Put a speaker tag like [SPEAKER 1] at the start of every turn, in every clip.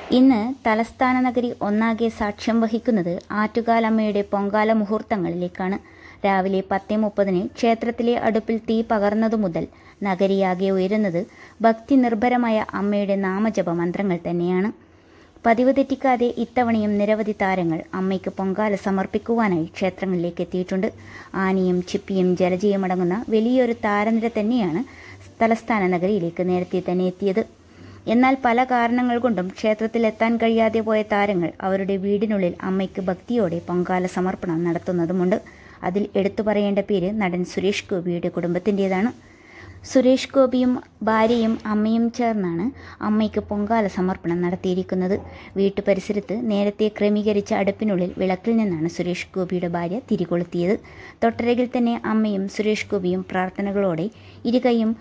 [SPEAKER 1] ഇന്ന് തലസ്ഥാന നഗരി ഒന്നാകെ സാക്ഷ്യം വഹിക്കുന്നത് ആറ്റുകാലമ്മയുടെ പൊങ്കാല മുഹൂർത്തങ്ങളിലേക്കാണ്. രാവിലെ 10:30 ക്ഷേത്രത്തിലെ അടുപ്പിൽ തീ പകർന്നതു മുതൽ നഗരിയാകെ ഉയരുന്നത് ഭക്തി നിർഭരമായ അമ്മയുടെ നാമജപ മന്ത്രങ്ങൾ തന്നെയാണ്. പതിവ് തെറ്റിക്കാതെ ഇത്തവണയും നിരവധി താരങ്ങൾ അമ്മയ്ക്ക് പൊങ്കാല സമർപ്പിക്കുവാനായി ക്ഷേത്രങ്ങളിലേക്ക് എത്തിയിട്ടുണ്ട്. ആനയും ചിപ്പിയും ജലജയും അടങ്ങുന്ന വലിയൊരു താരനിര തന്നെയാണ് തലസ്ഥാന നഗരിയിലേക്ക് നേരത്തെ തന്നെ എത്തിയത്. എന്നാൽ പല കാരണങ്ങൾ കൊണ്ടും ക്ഷേത്രത്തിലെത്താൻ കഴിയാതെ പോയ താരങ്ങൾ അവരുടെ വീടിനുള്ളിൽ അമ്മയ്ക്ക് ഭക്തിയോടെ പൊങ്കാല സമർപ്പണം നടത്തുന്നതുമുണ്ട്. അതിൽ എടുത്തു പറയേണ്ട പേര് നടൻ സുരേഷ് ഗോപിയുടെ കുടുംബത്തിൻ്റെതാണ്. സുരേഷ് ഗോപിയും ഭാര്യയും അമ്മയും ചേർന്നാണ് അമ്മയ്ക്ക് പൊങ്കാല സമർപ്പണം നടത്തിയിരിക്കുന്നത്. വീട്ടുപരിസരത്ത് നേരത്തെ ക്രമീകരിച്ച അടുപ്പിനുള്ളിൽ വിളക്കിൽ നിന്നാണ് സുരേഷ് ഗോപിയുടെ ഭാര്യ തിരികൊളുത്തിയത്. തൊട്ടരികിൽ തന്നെ അമ്മയും സുരേഷ് ഗോപിയും പ്രാർത്ഥനകളോടെ ഇരുകൈയും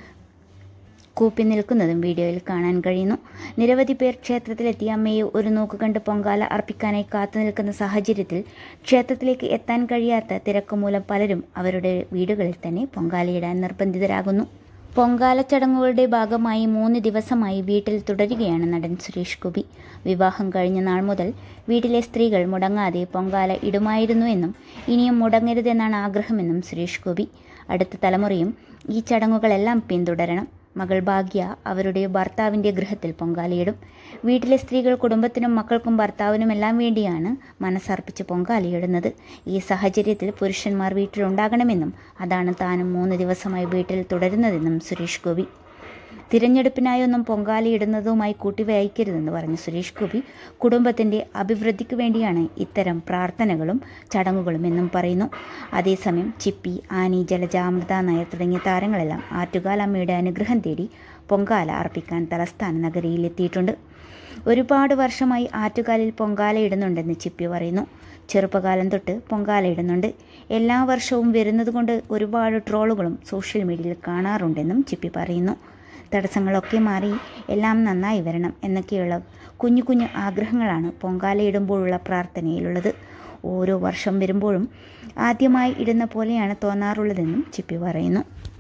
[SPEAKER 1] കൂപ്പി നിൽക്കുന്നതും വീഡിയോയിൽ കാണാൻ കഴിയുന്നു. നിരവധി പേർ ക്ഷേത്രത്തിലെത്തി അമ്മയെ ഒരു നോക്ക് കണ്ട് പൊങ്കാല അർപ്പിക്കാനായി കാത്തു നിൽക്കുന്ന സാഹചര്യത്തിൽ ക്ഷേത്രത്തിലേക്ക് എത്താൻ കഴിയാത്ത തിരക്ക് മൂലം പലരും അവരുടെ വീടുകളിൽ തന്നെ പൊങ്കാലയിടാൻ നിർബന്ധിതരാകുന്നു. പൊങ്കാല ചടങ്ങുകളുടെ ഭാഗമായി 3 ദിവസമായി വീട്ടിൽ തുടരുകയാണ് നടൻ സുരേഷ് ഗോപി. വിവാഹം കഴിഞ്ഞ നാൾ മുതൽ വീട്ടിലെ സ്ത്രീകൾ മുടങ്ങാതെ പൊങ്കാല ഇടുമായിരുന്നു എന്നും ഇനിയും മുടങ്ങരുതെന്നാണ് ആഗ്രഹമെന്നും സുരേഷ് ഗോപി. അടുത്ത തലമുറയും ഈ ചടങ്ങുകളെല്ലാം പിന്തുടരണം. മകൾ ഭാഗ്യ അവരുടെ ഭർത്താവിൻ്റെ ഗൃഹത്തിൽ പൊങ്കാലയിടും. വീട്ടിലെ സ്ത്രീകൾ കുടുംബത്തിനും മക്കൾക്കും ഭർത്താവിനുമെല്ലാം വേണ്ടിയാണ് മനസ്സർപ്പിച്ച് പൊങ്കാലയിടുന്നത്. ഈ സാഹചര്യത്തിൽ പുരുഷന്മാർ വീട്ടിലുണ്ടാകണമെന്നും അതാണ് താനും 3 ദിവസമായി വീട്ടിൽ തുടരുന്നതെന്നും സുരേഷ് ഗോപി. തിരഞ്ഞെടുപ്പിനായൊന്നും പൊങ്കാലയിടുന്നതുമായി കൂട്ടിവയ്ക്കരുതെന്ന് പറഞ്ഞ സുരേഷ് ഗോപി കുടുംബത്തിൻ്റെ അഭിവൃദ്ധിക്ക് വേണ്ടിയാണ് ഇത്തരം പ്രാർത്ഥനകളും ചടങ്ങുകളും എന്നും പറയുന്നു. അതേസമയം ചിപ്പി, ആനി, ജലജ, അമൃത നായർ തുടങ്ങിയ താരങ്ങളെല്ലാം ആറ്റുകാലമ്മയുടെ അനുഗ്രഹം തേടി പൊങ്കാല അർപ്പിക്കാൻ തലസ്ഥാന നഗരിയിലെത്തിയിട്ടുണ്ട്. ഒരുപാട് വർഷമായി ആറ്റുകാലിൽ പൊങ്കാലയിടുന്നുണ്ടെന്ന് ചിപ്പി പറയുന്നു. ചെറുപ്പകാലം തൊട്ട് പൊങ്കാലയിടുന്നുണ്ട്. എല്ലാ വർഷവും വരുന്നതുകൊണ്ട് ഒരുപാട് ട്രോളുകളും സോഷ്യൽ മീഡിയയിൽ കാണാറുണ്ടെന്നും ചിപ്പി പറയുന്നു. തടസ്സങ്ങളൊക്കെ മാറി എല്ലാം നന്നായി വരണം എന്നൊക്കെയുള്ള കുഞ്ഞു കുഞ്ഞു ആഗ്രഹങ്ങളാണ് പൊങ്കാലയിടുമ്പോഴുള്ള പ്രാർത്ഥനയിലുള്ളത്. ഓരോ വർഷം വരുമ്പോഴും ആദ്യമായി ഇടുന്ന പോലെയാണ് തോന്നാറുള്ളതെന്നും ചിപ്പി പറയുന്നു.